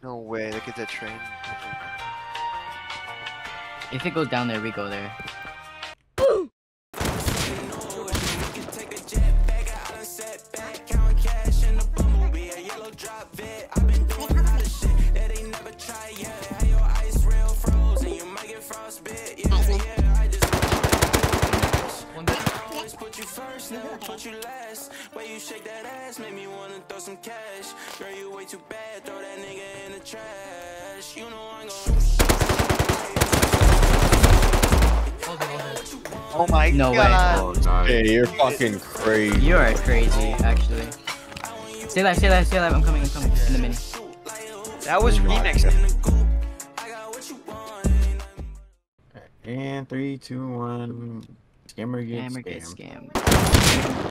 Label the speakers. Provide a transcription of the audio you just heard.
Speaker 1: No way, look at that train.
Speaker 2: If it goes down there, we go there.
Speaker 3: Put you last, way you shake that ass, make me wanna throw some cash. Girl, you way too bad, throw that nigga in the trash. You know I'm gonna.
Speaker 1: Oh my
Speaker 2: No
Speaker 1: god.
Speaker 4: Oh, nice. Hey, you're fucking crazy.
Speaker 2: You are crazy, actually. Stay alive, stay alive, stay alive. I'm coming, in the mini.
Speaker 1: That was remixed.
Speaker 4: And 3, 2, 1. Scammer gets
Speaker 2: Hammer gets
Speaker 4: scammed.
Speaker 2: scammed.